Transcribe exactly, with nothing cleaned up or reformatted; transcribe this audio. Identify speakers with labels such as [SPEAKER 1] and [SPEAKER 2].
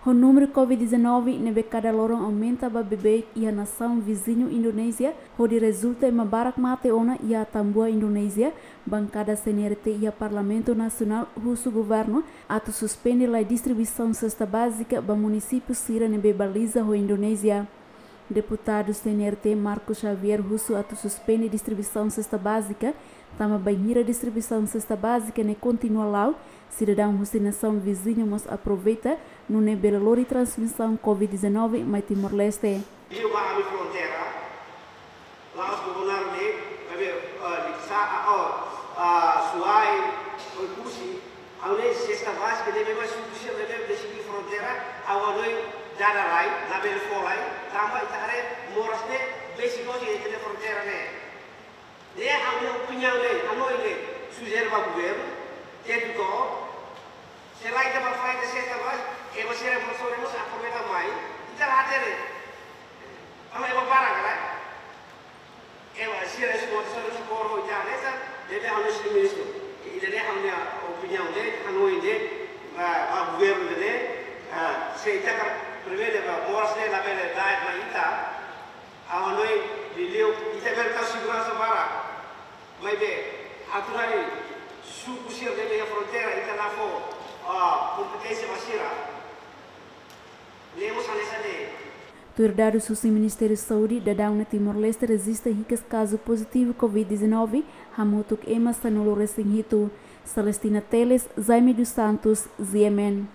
[SPEAKER 1] O número covid dezenove nebe cada lorong aumenta ba bebê e a nação vizinho Indonésia, onde resulta em uma barak mate ona e a tambua Indonésia, bancada C N R T e a Parlamento Nacional russo governu, ato suspende a distribuição sesta básica ba munisípiu sira nebe baliza o Indonésia. Deputado C N R T Marcos Xavier russo ato suspende distribuição cesta básica, tama banhira distribuição cesta básica ne continua lá, cidadão nação vizinho mas aproveita no nebela lori transmissão covid dezenove mai Timor-Leste.
[SPEAKER 2] Io va a fronteira, lá os governar de, de sa a suai o cursi, além cesta básica deve mais suficiente deve de fronteira, a noi dada lai, na bela folai, tama itare moras de besik de de fronteira ne. De a minha opinião de, a noi de sujere para governo, tem do selain kita berfight di sesta bas, eh masih ada persoalan mus apa mereka main, kita latih deh. Kalau ibu barang kan, eh masih ada semua persoalan skor ho jangan esa, dia harus diminus tu. Ini dia hamnya opinion deh, hanoi deh, ah governo deh, ah saya kita kan berbeda, moras deh, label diet mah kita, hanoi beliau kita berkasih segera sebara, mai deh, aturan ini, suku sir deh yang fronteira kita nafo. Competência vacila. Lemos a nessa lei.
[SPEAKER 1] Tuerdado susi Ministério Saúde da Dauna Timor-Leste resiste ricas caso positivo covid dezenove, hamutuk ema sanolo resinghito. Celestina Teles, Jaime dos Santos, Z M N.